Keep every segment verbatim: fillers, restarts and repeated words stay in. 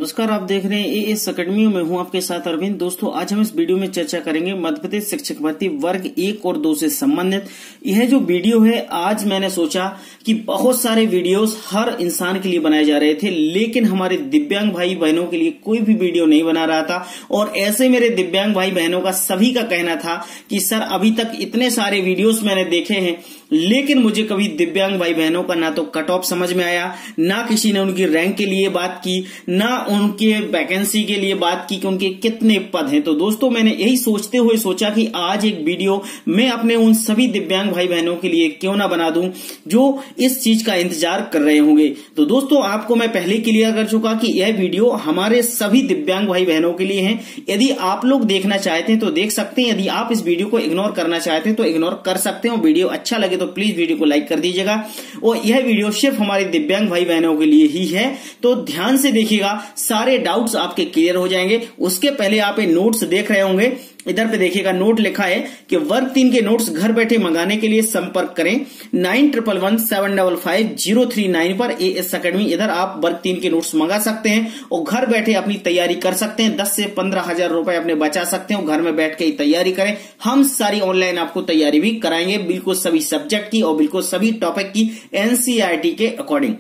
नमस्कार, आप देख रहे हैं ए एस अकेडमी में हूं आपके साथ अरविंद। दोस्तों, आज हम इस वीडियो में चर्चा करेंगे मध्य प्रदेश शिक्षक भर्ती वर्ग एक और दो से संबंधित। यह जो वीडियो है, आज मैंने सोचा कि बहुत सारे वीडियोस हर इंसान के लिए बनाए जा रहे थे, लेकिन हमारे दिव्यांग भाई बहनों के लिए कोई भी वीडियो नहीं बना रहा था। और ऐसे मेरे दिव्यांग भाई बहनों का सभी का कहना था कि सर, अभी तक इतने सारे वीडियोस मैंने देखे हैं, लेकिन मुझे कभी दिव्यांग भाई बहनों का ना तो कट ऑफ समझ में आया, ना किसी ने उनकी रैंक के लिए बात की, ना उनके वैकेंसी के लिए बात की कि उनके कितने पद हैं। तो दोस्तों, मैंने यही सोचते हुए सोचा कि आज एक वीडियो मैं अपने उन सभी दिव्यांग भाई बहनों के लिए क्यों ना बना दूं जो इस चीज का इंतजार कर रहे होंगे। तो दोस्तों, आपको मैं पहले क्लियर कर चुका कि यह वीडियो हमारे सभी दिव्यांग भाई बहनों के लिए है। यदि आप लोग देखना चाहते हैं तो देख सकते हैं, यदि आप इस वीडियो को इग्नोर करना चाहते हैं तो इग्नोर कर सकते हैं। वीडियो अच्छा लगे तो प्लीज वीडियो को लाइक कर दीजिएगा। और यह वीडियो सिर्फ हमारे दिव्यांग भाई बहनों के लिए ही है, तो ध्यान से देखिएगा, सारे डाउट्स आपके क्लियर हो जाएंगे। उसके पहले आप ये नोट्स देख रहे होंगे, इधर पे देखिएगा नोट लिखा है कि वर्ग तीन के नोट्स घर बैठे मंगाने के लिए संपर्क करें nine triple one seven double five zero three nine पर ए एस अकेडमी। इधर आप वर्ग तीन के नोट्स मंगा सकते हैं और घर बैठे अपनी तैयारी कर सकते हैं। दस से पंद्रह हजार रुपए अपने बचा सकते हैं। घर में बैठ के ही तैयारी करें, हम सारी ऑनलाइन आपको तैयारी भी कराएंगे, बिल्कुल सभी सब्जेक्ट की और बिल्कुल सभी टॉपिक की एनसीईआरटी के अकॉर्डिंग।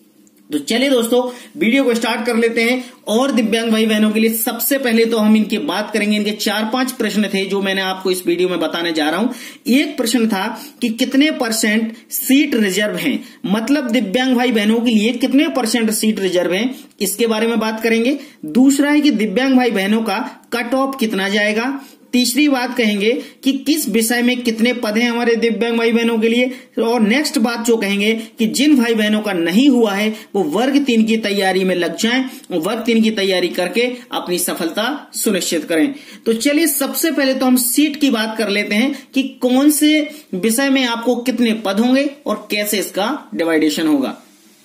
तो चलिए दोस्तों, वीडियो को स्टार्ट कर लेते हैं। और दिव्यांग भाई बहनों के लिए सबसे पहले तो हम इनकी बात करेंगे। इनके चार पांच प्रश्न थे जो मैंने आपको इस वीडियो में बताने जा रहा हूं। एक प्रश्न था कि कितने परसेंट सीट रिजर्व हैं, मतलब दिव्यांग भाई बहनों के लिए कितने परसेंट सीट रिजर्व हैं, इसके बारे में बात करेंगे। दूसरा है कि दिव्यांग भाई बहनों का कट ऑफ कितना जाएगा। तीसरी बात कहेंगे कि किस विषय में कितने पद हैं हमारे दिव्यांग भाई बहनों के लिए। और नेक्स्ट बात जो कहेंगे कि जिन भाई बहनों का नहीं हुआ है वो वर्ग तीन की तैयारी में लग जाएं और वर्ग तीन की तैयारी करके अपनी सफलता सुनिश्चित करें। तो चलिए, सबसे पहले तो हम सीट की बात कर लेते हैं कि कौन से विषय में आपको कितने पद होंगे और कैसे इसका डिवाइडेशन होगा।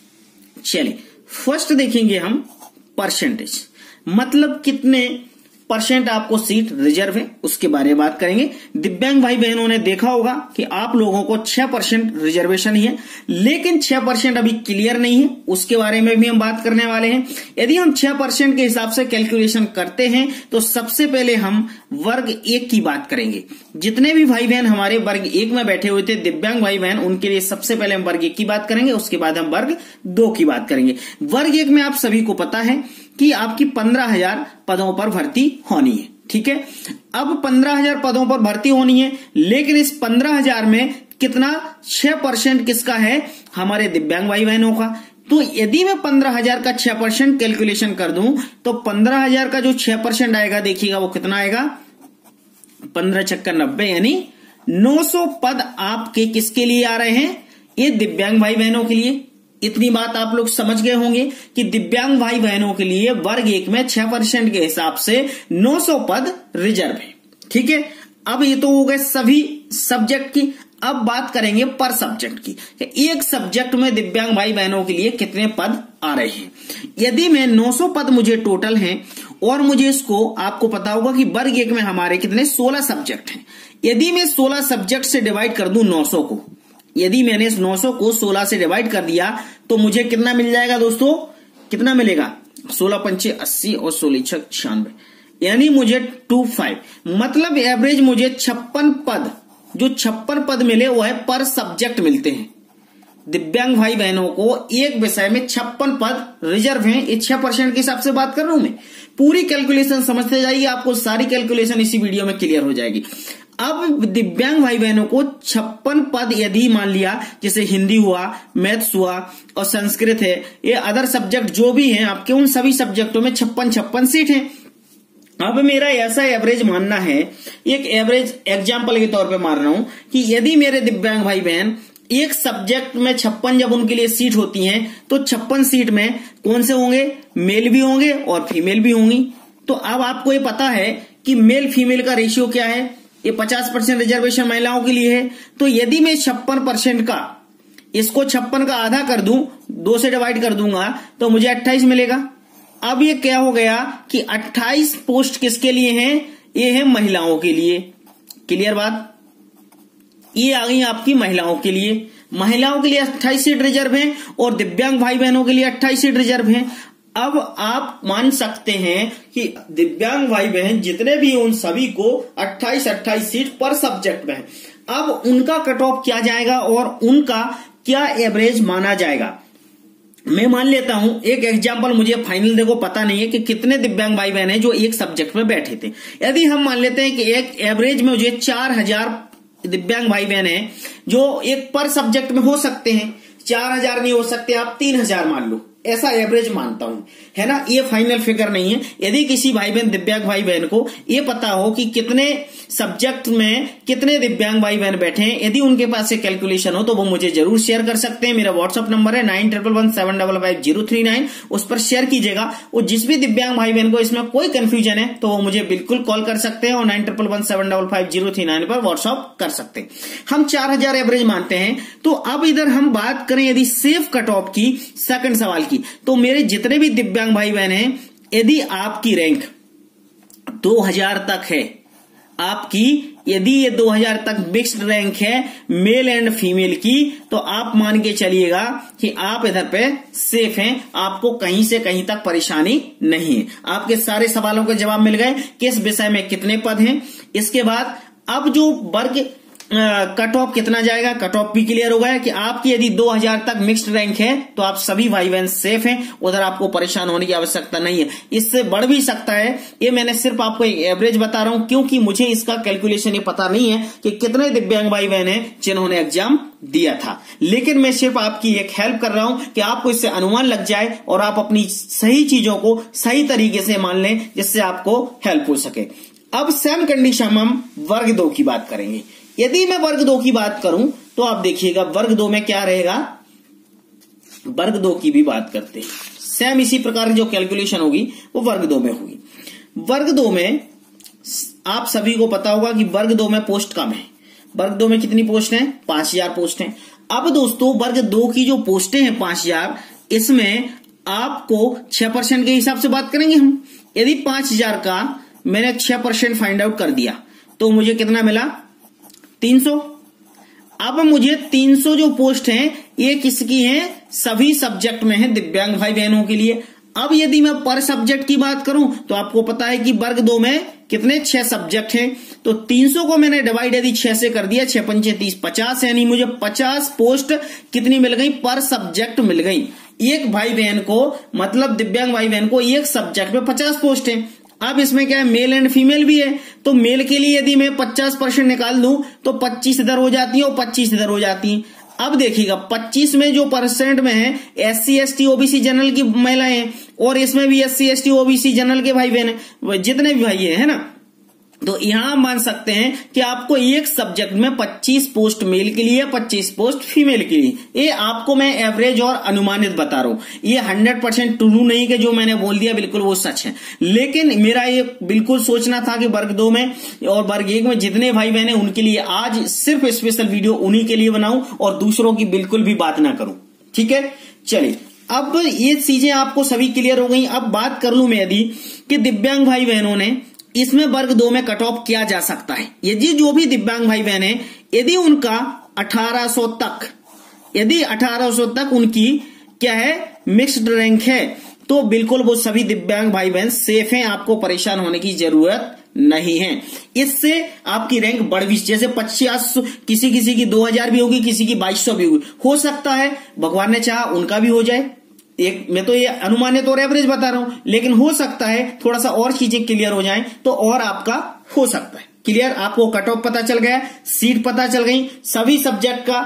चलिए, फर्स्ट देखेंगे हम परसेंटेज, मतलब कितने परसेंट आपको सीट रिजर्व है, उसके बारे में बात करेंगे। दिव्यांग भाई बहनों ने देखा होगा कि आप लोगों को छह परसेंट रिजर्वेशन ही है, लेकिन छह परसेंट अभी क्लियर नहीं है, उसके बारे में भी हम बात करने वाले हैं। यदि हम छह परसेंट के हिसाब से कैलकुलेशन करते हैं तो सबसे पहले हम वर्ग एक की बात करेंगे। जितने भी भाई बहन हमारे वर्ग एक में बैठे हुए थे दिव्यांग भाई बहन, उनके लिए सबसे पहले हम वर्ग एक की बात करेंगे, उसके बाद हम वर्ग दो की बात करेंगे। वर्ग एक में आप सभी को पता है कि आपकी पंद्रह हजार पदों पर भर्ती होनी है, ठीक है। अब पंद्रह हजार पदों पर भर्ती होनी है, लेकिन इस पंद्रह हजार में कितना, छह परसेंट किसका है, हमारे दिव्यांग भाई बहनों का। तो यदि मैं पंद्रह हजार का छह परसेंट कैलकुलेशन कर दूं तो पंद्रह हजार का जो छह परसेंट आएगा, देखिएगा वो कितना आएगा, पंद्रह छक्का नब्बे, यानी नौ सौ पद आपके किसके लिए आ रहे हैं, ये दिव्यांग भाई बहनों के लिए। इतनी बात आप लोग समझ गए होंगे कि दिव्यांग भाई बहनों के लिए वर्ग एक में छह परसेंट के हिसाब से नौ सौ पद रिजर्व है, ठीक है। अब ये तो हो गए सभी सब्जेक्ट की। अब बात करेंगे पर सब्जेक्ट की, एक सब्जेक्ट में दिव्यांग भाई बहनों के लिए कितने पद आ रहे हैं। यदि मैं नौ सौ पद मुझे टोटल हैं और मुझे इसको, आपको पता होगा कि वर्ग एक में हमारे कितने सोलह सब्जेक्ट हैं। यदि मैं सोलह सब्जेक्ट से डिवाइड कर दूं नौ सौ को, यदि मैंने इस नौ सौ को सोलह से डिवाइड कर दिया तो मुझे कितना मिल जाएगा दोस्तों, कितना मिलेगा, सोलह पंचे अस्सी और सोलह छह छियानवे, यानी मुझे टू फाइव, मतलब एवरेज मुझे छप्पन पद, जो छप्पन पद मिले वो है पर सब्जेक्ट मिलते हैं। दिव्यांग भाई बहनों को एक विषय में छप्पन पद रिजर्व हैं। ये छह परसेंट के हिसाब से बात कर रहा हूं मैं। पूरी कैलकुलेशन समझते जाइए, आपको सारी कैलकुलेशन इसी वीडियो में क्लियर हो जाएगी। अब दिव्यांग भाई बहनों को छप्पन पद, यदि मान लिया जैसे हिंदी हुआ, मैथ्स हुआ और संस्कृत है, ये अदर सब्जेक्ट जो भी हैं आपके, उन सभी सब्जेक्टों में छप्पन छप्पन सीट हैं। अब मेरा ऐसा एवरेज मानना है, एक एवरेज एग्जाम्पल के तौर पे मान रहा हूं कि यदि मेरे दिव्यांग भाई बहन एक सब्जेक्ट में छप्पन जब उनके लिए सीट होती हैं तो छप्पन सीट में कौन से होंगे, मेल भी होंगे और फीमेल भी होंगी। तो अब आपको ये पता है कि मेल फीमेल का रेशियो क्या है, ये पचास परसेंट रिजर्वेशन महिलाओं के लिए है। तो यदि मैं छप्पन परसेंट का, इसको छप्पन का आधा कर दूं, दो से डिवाइड कर दूंगा तो मुझे अट्ठाईस मिलेगा। अब ये क्या हो गया कि अट्ठाईस पोस्ट किसके लिए हैं, ये है महिलाओं के लिए। क्लियर बात, ये आ गई आपकी महिलाओं के लिए। महिलाओं के लिए अट्ठाईस सीट रिजर्व हैं और दिव्यांग भाई बहनों के लिए अट्ठाईस सीट रिजर्व हैं। अब आप मान सकते हैं कि दिव्यांग भाई बहन जितने भी उन सभी को अट्ठाईस अट्ठाईस सीट पर सब्जेक्ट में है। अब उनका कट ऑफ क्या जाएगा और उनका क्या एवरेज माना जाएगा। मैं मान लेता हूं एक एग्जाम्पल, मुझे फाइनल देखो पता नहीं है कि कितने दिव्यांग भाई बहन है जो एक सब्जेक्ट में बैठे थे। यदि हम मान लेते हैं कि एक एवरेज में मुझे चार हजार दिव्यांग भाई बहन है जो एक पर सब्जेक्ट में हो सकते हैं, चार हजार नहीं हो सकते, आप तीन हजार मान लो, ऐसा एवरेज मानता हूं, है ना। ये फाइनल फिगर नहीं है। यदि किसी भाई बहन दिव्यांग भाई बहन को ये पता हो कि कितने सब्जेक्ट में कितने दिव्यांग भाई बहन बैठे हैं, यदि उनके पास से कैलकुलेशन हो तो वो मुझे जरूर शेयर कर सकते हैं। मेरा व्हाट्सअप नंबर है nine triple one seven double five zero three nine, उस पर शेयर कीजिएगा। और जिस भी दिव्यांग भाई बहन को इसमें कोई कंफ्यूजन है तो वो मुझे बिल्कुल कॉल कर सकते हैं और nine triple one seven double five zero three nine पर व्हाट्सअप कर सकते हैं। हम चार हजार एवरेज मानते हैं। तो अब इधर हम बात करें यदि सेफ कट ऑफ की, सेकंड सवाल की, तो मेरे जितने भी दिव्यांग भाई बहन हैं, यदि आपकी रैंक दो हजार तक है, आपकी यदि ये दो हजार तक मिक्स्ड रैंक है मेल एंड फीमेल की, तो आप मान के चलिएगा कि आप इधर पे सेफ हैं, आपको कहीं से कहीं तक परेशानी नहीं है। आपके सारे सवालों के जवाब मिल गए, किस विषय में कितने पद हैं। इसके बाद अब जो वर्ग कट ऑफ कितना जाएगा, कट ऑफ भी क्लियर हो गया कि आपकी यदि दो हजार तक मिक्स्ड रैंक है तो आप सभी भाई बहन सेफ हैं, उधर आपको परेशान होने की आवश्यकता नहीं है। इससे बढ़ भी सकता है, ये मैंने सिर्फ आपको एक एवरेज बता रहा हूं क्योंकि मुझे इसका कैलकुलेशन ये पता नहीं है कि कितने दिव्यांग भाई बहन हैं जिन्होंने एग्जाम दिया था। लेकिन मैं सिर्फ आपकी एक हेल्प कर रहा हूं कि आपको इससे अनुमान लग जाए और आप अपनी सही चीजों को सही तरीके से मान लें जिससे आपको हेल्प हो सके। अब सेम कंडीशन में हम वर्ग दो की बात करेंगे। यदि मैं वर्ग दो की बात करूं तो आप देखिएगा वर्ग दो में क्या रहेगा, वर्ग दो की भी बात करते हैं। सेम इसी प्रकार की जो कैलकुलेशन होगी वो वर्ग दो में होगी। वर्ग दो में आप सभी को पता होगा कि वर्ग दो में पोस्ट कम है। वर्ग दो में कितनी पोस्ट है, पांच हजार पोस्ट है। अब दोस्तों वर्ग दो की जो पोस्टें हैं पांच हजार, इसमें आपको छह परसेंट के हिसाब से बात करेंगे हम। यदि पांच हजार का मैंने छह परसेंट फाइंड आउट कर दिया तो मुझे कितना मिला, तीन सौ। अब मुझे तीन सौ जो पोस्ट हैं ये किसकी हैं, सभी सब्जेक्ट में है दिव्यांग भाई बहनों के लिए। अब यदि मैं पर सब्जेक्ट की बात करूं तो आपको पता है कि वर्ग दो में कितने, छह सब्जेक्ट हैं, तो तीन सौ को मैंने डिवाइड यदि छह से कर दिया, छह पंचे तीस, पचास, यानी मुझे पचास पोस्ट कितनी मिल गई, पर सब्जेक्ट मिल गई। एक भाई बहन को, मतलब दिव्यांग भाई बहन को एक सब्जेक्ट में पचास पोस्ट है। अब इसमें क्या है, मेल एंड फीमेल भी है, तो मेल के लिए यदि मैं पचास परसेंट निकाल दूं तो पच्चीस इधर हो जाती है और पच्चीस इधर हो जाती है। अब देखिएगा पच्चीस में जो परसेंट में है S C S T OBC general की महिलाएं हैं और इसमें भी S C S T OBC general के भाई बहन है, जितने भी भाई है ना, तो यहां मान सकते हैं कि आपको एक सब्जेक्ट में पच्चीस पोस्ट मेल के लिए, पच्चीस पोस्ट फीमेल के लिए। ये आपको मैं एवरेज और अनुमानित बता रहा हूं, ये हंड्रेड परसेंट ट्रू नहीं कि जो मैंने बोल दिया बिल्कुल वो सच है। लेकिन मेरा ये बिल्कुल सोचना था कि वर्ग दो में और वर्ग एक में जितने भाई बहन है उनके लिए आज सिर्फ स्पेशल वीडियो उन्हीं के लिए बनाऊं और दूसरों की बिल्कुल भी बात ना करूं। ठीक है, चलिए अब ये चीजें आपको सभी क्लियर हो गई। अब बात कर लूं मैं यदि कि दिव्यांग भाई बहनों ने इसमें वर्ग दो में कट ऑफ किया जा सकता है। यदि जो भी दिव्यांग भाई बहन है यदि उनका अठारह सौ तक, यदि अठारह सौ तक उनकी क्या है मिक्स्ड रैंक है तो बिल्कुल वो सभी दिव्यांग भाई बहन सेफ हैं, आपको परेशान होने की जरूरत नहीं है। इससे आपकी रैंक बढ़ भी, जैसे पचास, किसी किसी की दो हजार भी होगी, किसी की बाईस सौ भी होगी, हो सकता है भगवान ने चाहा उनका भी हो जाए। एक मैं तो ये अनुमानित और एवरेज बता रहा हूं, लेकिन हो सकता है थोड़ा सा और चीजें क्लियर हो जाएं तो और आपका हो सकता है क्लियर। आपको कट ऑफ पता चल गया, सीट पता चल गई, सभी सब्जेक्ट का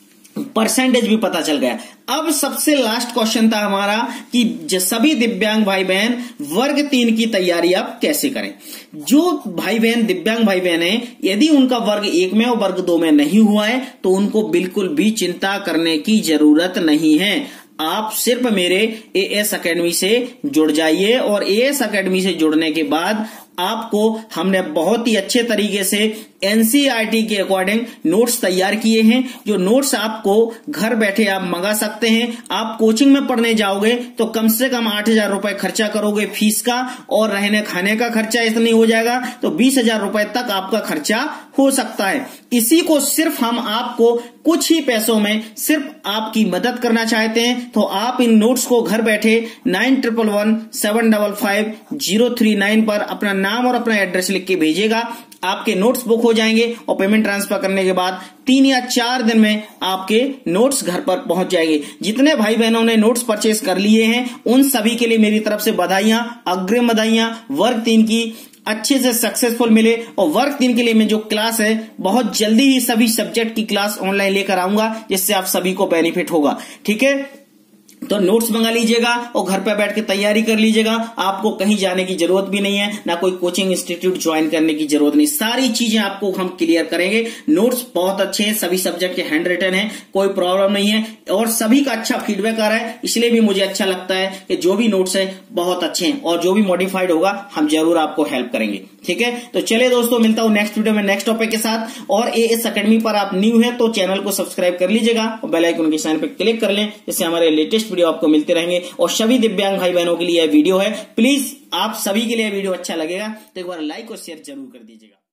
परसेंटेज भी पता चल गया। अब सबसे लास्ट क्वेश्चन था हमारा कि सभी दिव्यांग भाई बहन वर्ग तीन की तैयारी आप कैसे करें। जो भाई बहन दिव्यांग भाई बहन है यदि उनका वर्ग एक में और वर्ग दो में नहीं हुआ है तो उनको बिल्कुल भी चिंता करने की जरूरत नहीं है। आप सिर्फ मेरे ए एस अकेडमी से जुड़ जाइए और ए एस अकेडमी से जुड़ने के बाद आपको हमने बहुत ही अच्छे तरीके से एनसीईआरटी के अकॉर्डिंग नोट्स तैयार किए हैं। जो नोट्स आपको घर बैठे आप मंगा सकते हैं। आप कोचिंग में पढ़ने जाओगे तो कम से कम आठ हजार रुपए खर्चा करोगे फीस का, और रहने खाने का खर्चा इतना हो जाएगा तो बीस हजार रुपए तक आपका खर्चा हो सकता है। इसी को सिर्फ हम आपको कुछ ही पैसों में सिर्फ आपकी मदद करना चाहते हैं। तो आप इन नोट्स को घर बैठे nine triple one seven double five zero three nine पर अपना नाम और अपना एड्रेस लिख के भेजिएगा। आपके नोट्स बुक हो जाएंगे और पेमेंट ट्रांसफर करने के बाद तीन या चार दिन में आपके नोट्स घर पर पहुंच जाएंगे। जितने भाई बहनों ने नोट्स परचेस कर लिए हैं उन सभी के लिए मेरी तरफ से बधाइयां, अग्रिम बधाइयां। वर्ग तीन की अच्छे से सक्सेसफुल मिले, और वर्ग तीन के लिए मैं जो क्लास है बहुत जल्दी ही सभी सब्जेक्ट की क्लास ऑनलाइन लेकर आऊंगा, जिससे आप सभी को बेनिफिट होगा। ठीक है, तो नोट्स मंगा लीजिएगा और घर पे बैठ के तैयारी कर लीजिएगा। आपको कहीं जाने की जरूरत भी नहीं है, ना कोई कोचिंग इंस्टीट्यूट ज्वाइन करने की जरूरत नहीं। सारी चीजें आपको हम क्लियर करेंगे। नोट्स बहुत अच्छे हैं, सभी सब्जेक्ट के हैंड रिटन है, कोई प्रॉब्लम नहीं है, और सभी का अच्छा फीडबैक आ रहा है। इसलिए भी मुझे अच्छा लगता है कि जो भी नोट्स है बहुत अच्छे हैं, और जो भी मॉडिफाइड होगा हम जरूर आपको हेल्प करेंगे। ठीक है, तो चलिए दोस्तों, मिलता हूं नेक्स्ट वीडियो में नेक्स्ट टॉपिक के साथ। और एएस एकेडमी पर आप न्यू है तो चैनल को सब्सक्राइब कर लीजिएगा और बेल आइकन के साइन पर क्लिक कर लें, जिससे हमारे लेटेस्ट वीडियो आपको मिलते रहेंगे। और सभी दिव्यांग भाई बहनों के लिए यह वीडियो है, प्लीज आप सभी के लिए वीडियो अच्छा लगेगा तो एक बार लाइक और शेयर जरूर कर दीजिएगा।